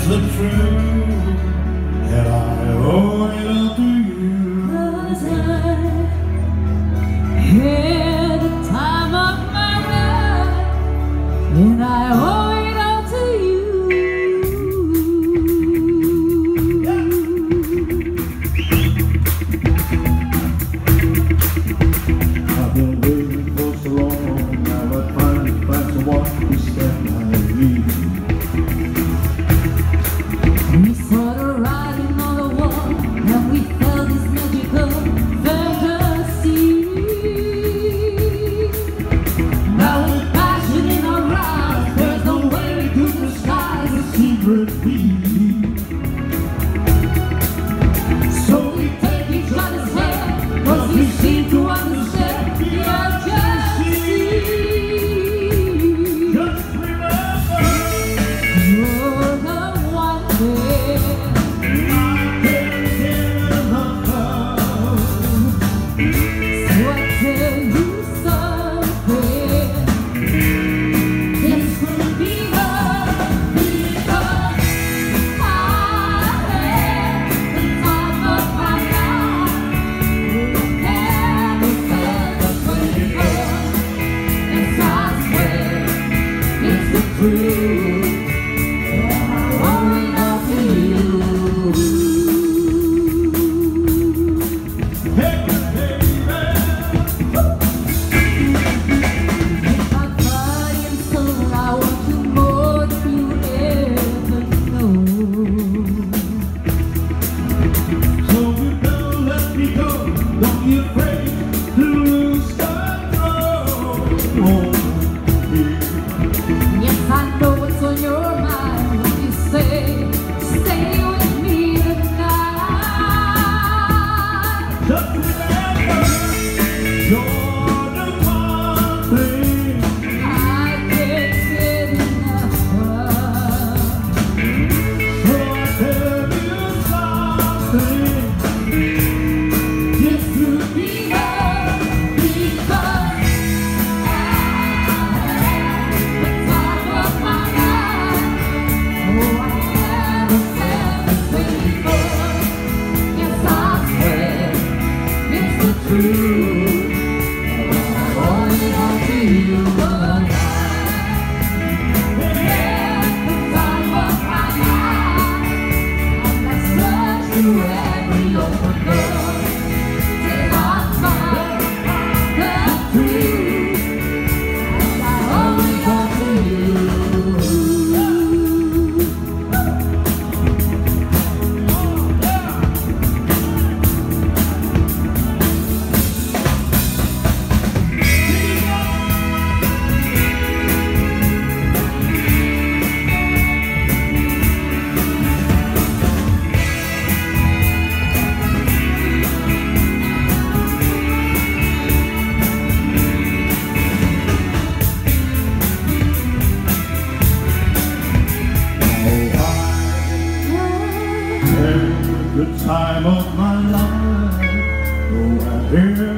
the truth that I owe it all to you. 'Cause I had the time of my life, and I owe it all to you. I've been waiting for so long, now I finally find someone who stand by me. We saw the writing on the wall, and we felt this magical fantasy. Now with passion in our eyes, there's no way to disguise the secret we need. So we take each other's hand, 'cause we seem to understand the urgency. Just remember, You're the one thing I can't get enough of. So I tell you something. This could be love, because I had the time of my life. Never felt the way before. Yes, I swear it's the truth. I owe it all to you. Hey, baby. If I body and soul, I want you more than you ever know. So you don't let me go, don't be afraid to lose control. Yes, I know what's on your mind when you say, stay with me tonight. Just remember, you're the one thing I can't get enough of. so I tell you something. This could be love, because I had the time of my life. Oh, I never felt this way before. Yes, I swear it's the truth. I owe it all to you. 'Cause I had the time of my life, and I searched through every open door till I found the truth. And I owe it all to you. The time of my life, oh, I hear